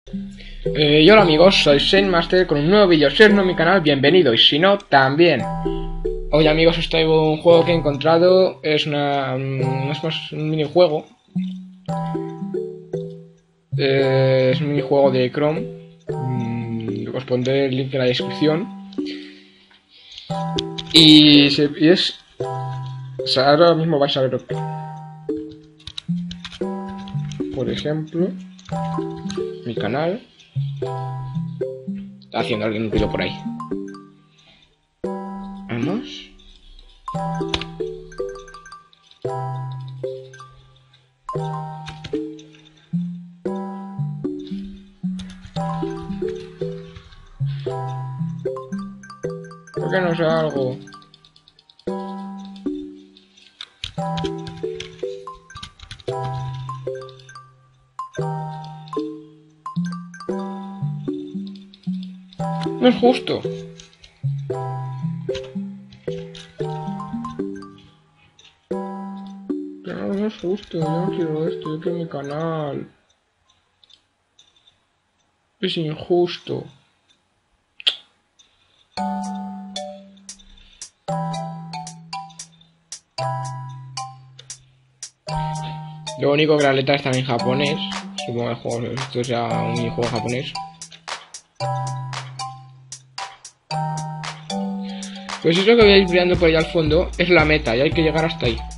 Hola amigos, soy Shane Master con un nuevo vídeo. Si no en mi canal, bienvenido, y si no, también. Hoy amigos os traigo un juego que he encontrado. Es un minijuego. Es un minijuego de Chrome. Os pondré el link en la descripción. Y es... O sea, ahora mismo vais a ver. Por ejemplo, mi canal. Está haciendo alguien un ruido por ahí. Vamos. ¿Por qué no sé algo? No es justo. No es justo. Yo no quiero esto. Yo quiero mi canal. Es injusto. Lo único que las letras están en japonés. Supongo que esto sea un minijuego japonés. Pues eso que veis brillando por ahí al fondo es la meta y hay que llegar hasta ahí.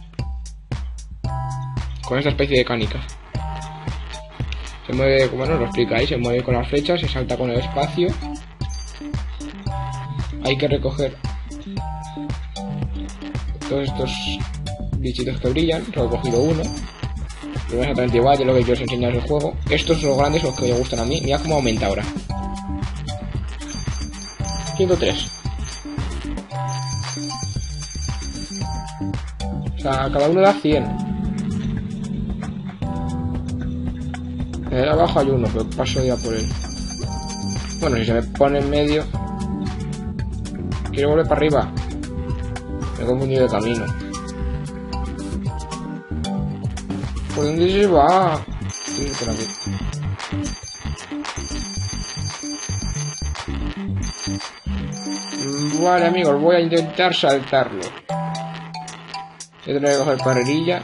Con esta especie de canica. Se mueve, como no lo explicáis, se mueve con las flechas, se salta con el espacio. Hay que recoger todos estos bichitos que brillan. Solo he cogido uno. No es exactamente igual de lo que quiero os enseñar el juego. Estos son los grandes, los que me gustan a mí. Mira cómo aumenta ahora. 103. O sea, cada uno da 100. Abajo hay uno, pero paso ya por él. Bueno, si se me pone en medio. Quiero volver para arriba. Me he confundido de camino. ¿Por dónde se va? Sí, por aquí. Vale amigos, voy a intentar saltarlo. Voy a tener que coger carrerilla.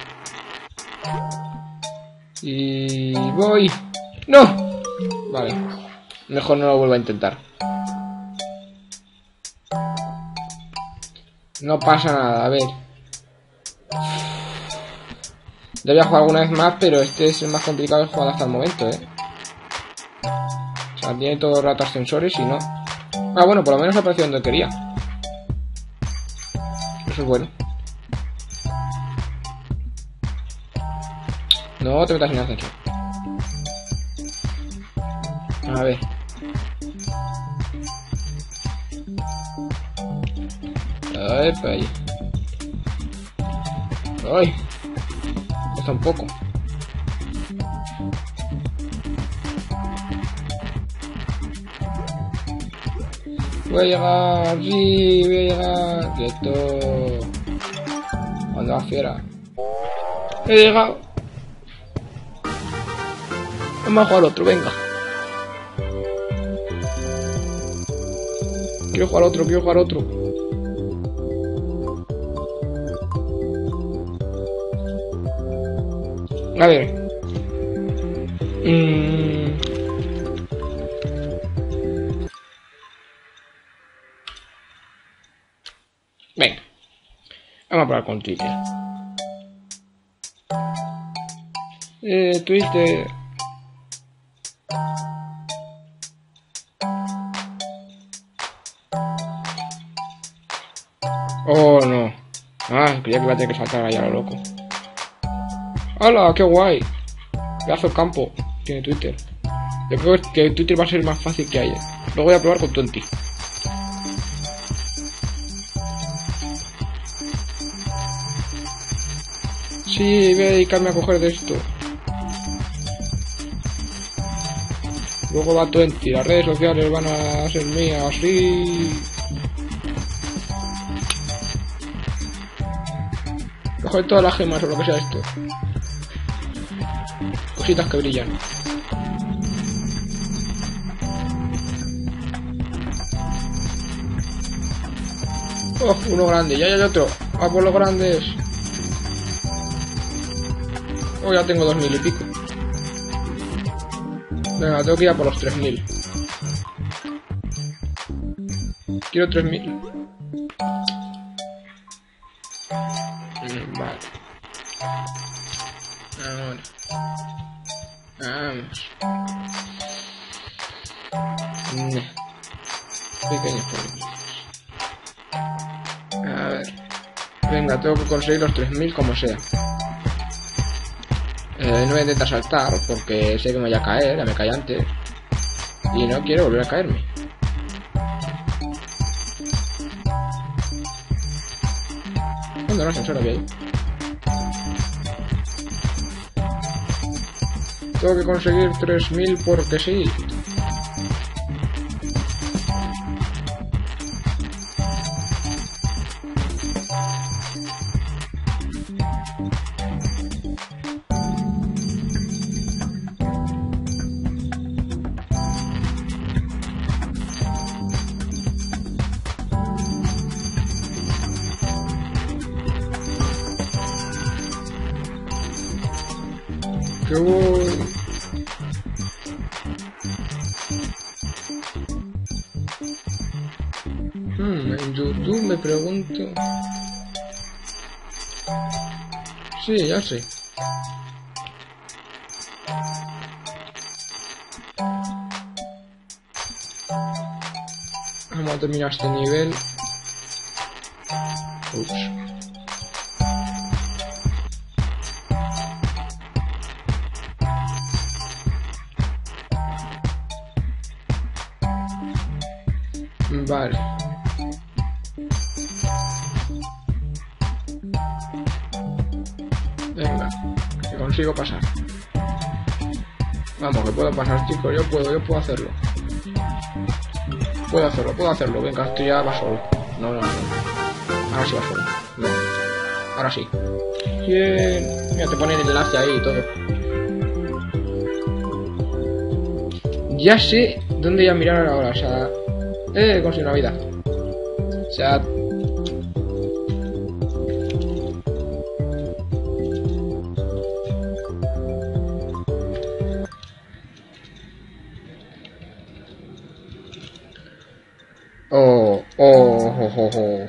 Y voy. ¡No! Vale. Mejor no lo vuelvo a intentar. No pasa nada, a ver. Ya había jugado alguna vez más, pero este es el más complicado de jugar hasta el momento, O sea, tiene todo el rato ascensores y no. Ah, bueno, por lo menos apareció donde quería. Eso es bueno. No te metas en el ascensor. A ver. Ay, para ahí. Ay. Cuesta un poco. Voy a llegar, sí, voy a llegar. Quieto. Anda, fiera. He llegado. Vamos a jugar otro, venga. Quiero jugar otro, quiero jugar otro. A ver. Venga. Vamos a probar con Twitter. Twitter. Oh, no. Ah, creía que iba a tener que saltar allá a lo loco. ¡Hala! ¡Qué guay! Pedazo campo. Tiene Twitter. Yo creo que Twitter va a ser más fácil que ayer. Luego voy a probar con Tonti. Sí, voy a dedicarme a coger de esto. Luego va Tonti. Las redes sociales van a ser mías. Sí. Coger todas las gemas o lo que sea esto. Cositas que brillan. Oh, uno grande, ya hay otro. A por los grandes. Oh, ya tengo 2000 y pico. Venga, tengo que ir a por los 3000. Quiero 3000. Vale. Ahora. Vamos. Pequeños problemas. A ver. Venga, tengo que conseguir los 3000 como sea. No voy a intentar saltar porque sé que me voy a caer, ya me caí antes. Y no quiero volver a caerme. ¿Dónde no ascensor había ahí? Tengo que conseguir 3000 porque sí. Que voy. En YouTube me pregunto. Sí, ya sé. Vamos a terminar este nivel. Ups. Vale. Venga, que consigo pasar. Vamos, que puedo pasar, chicos. Yo puedo hacerlo. Puedo hacerlo. Venga, esto ya va solo. No. Ahora sí va solo. No. Ahora sí. Bien. Mira, te ponen el enlace ahí y todo. Ya sé dónde voy a mirar ahora, o sea... conseguí una vida. O sea... Oh.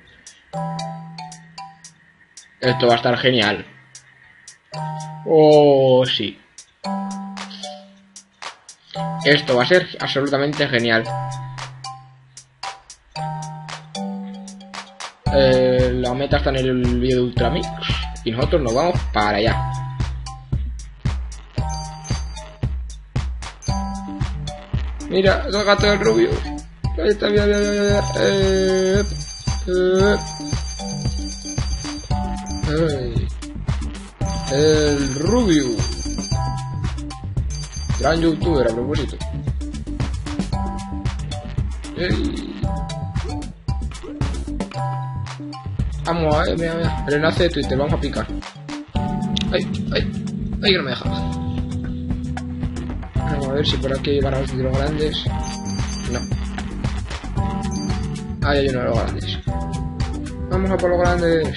Esto va a estar genial. Oh, sí. Esto va a ser absolutamente genial. La meta está en el vídeo de Ultramix y nosotros nos vamos para allá. Mira, el gato del Rubio. Ahí está, mira. El Rubio. Gran youtuber a propósito. Vamos a ver, mira. El enlace de Twitter, vamos a picar. Ay, que no me deja. Vamos a ver si por aquí hay barras de los grandes. No. Ahí hay uno de los grandes. Vamos a por los grandes.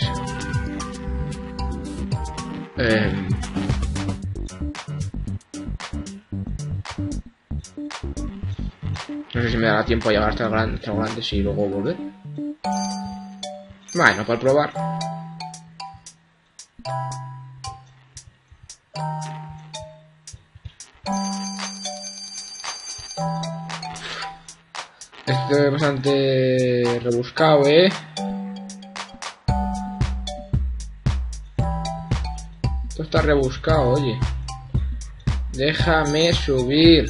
No sé si me dará tiempo a llegar hasta los grandes y luego volver. Bueno, para probar. Esto es bastante rebuscado, Esto está rebuscado, oye. Déjame subir.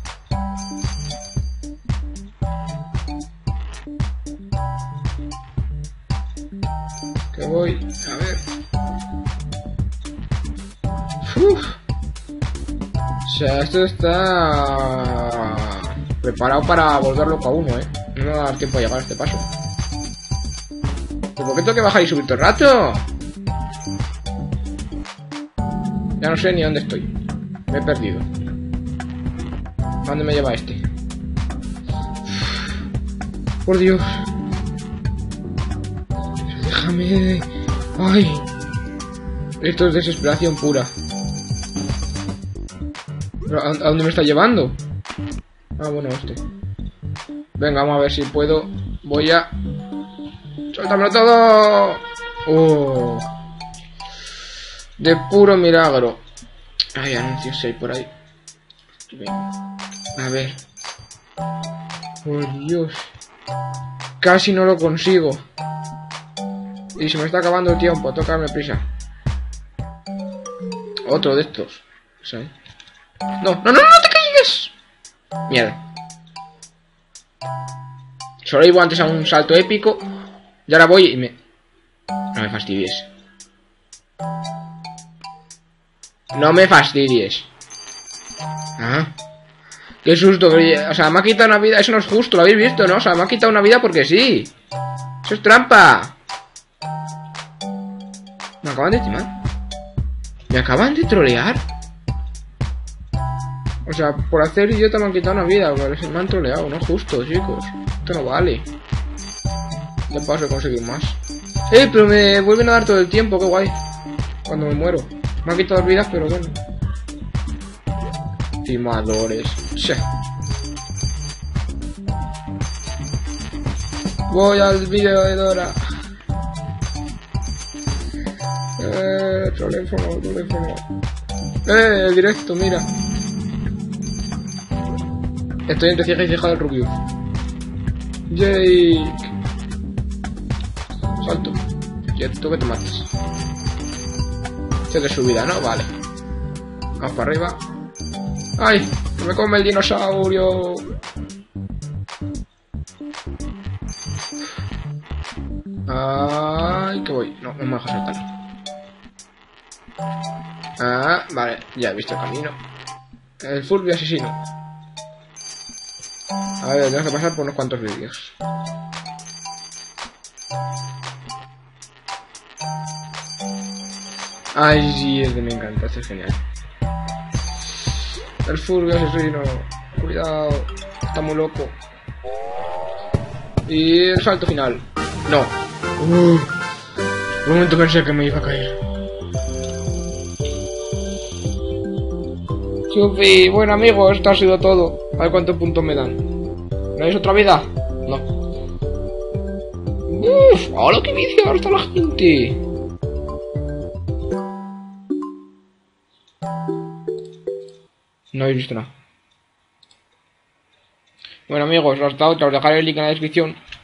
Que voy a ver. O sea, esto está preparado para volver loco a uno, No me va a dar tiempo a llegar a este paso. ¿Pero por qué tengo que bajar y subir todo el rato? Ya no sé ni dónde estoy. Me he perdido. ¿A dónde me lleva este? Por Dios. Déjame. Ay. Esto es desesperación pura. ¿A dónde me está llevando? Ah, bueno, este. Venga, vamos a ver si puedo. Voy a... ¡Suéltamelo todo! ¡Oh! De puro milagro. Hay anuncios hay por ahí. Venga. A ver. Por Dios. Casi no lo consigo. Y se me está acabando el tiempo. Toca darme prisa. Otro de estos. ¿Sabes? No, no, no, no te caigas. Mierda. Solo iba antes a un salto épico. Y ahora voy y me... No me fastidies. No me fastidies. Ah. Qué susto. O sea, me ha quitado una vida. Eso no es justo, lo habéis visto, ¿no? O sea, me ha quitado una vida porque sí. Eso es trampa. Me acaban de timar. Me acaban de trolear. O sea, por hacer idiota me han quitado una vida. Me han troleado, no es justo, chicos. Esto no vale. Ya paso a conseguir más. Pero me vuelven a dar todo el tiempo, qué guay. Cuando me muero. Me han quitado vidas, pero bueno. Timadores. Che. Voy al vídeo de Dora. Teléfono. Directo, mira. Estoy entre ceja y ceja del Rubio. Jake. Salto. Y tú que te mates. Este de subida, ¿no? Vale. Vamos para arriba. ¡Ay! ¡Que me come el dinosaurio! ¡Ay! Que voy. No, no me deja saltar. Ah, vale. Ya he visto el camino. El Furby asesino. A ver, tenemos que pasar por unos cuantos vídeos. Ay, sí, es que me encanta, este es genial. El Furby asesino. Cuidado, está muy loco. Y el salto final. No. Un momento pensé que me iba a caer. Sufi, bueno amigos, esto ha sido todo. A ver cuántos puntos me dan. ¿No hay otra vida? No. ¡Uf! ¡Hola, qué vicio! ¡Está la gente! No habéis visto nada. Bueno amigos, os dejaré el link en la descripción.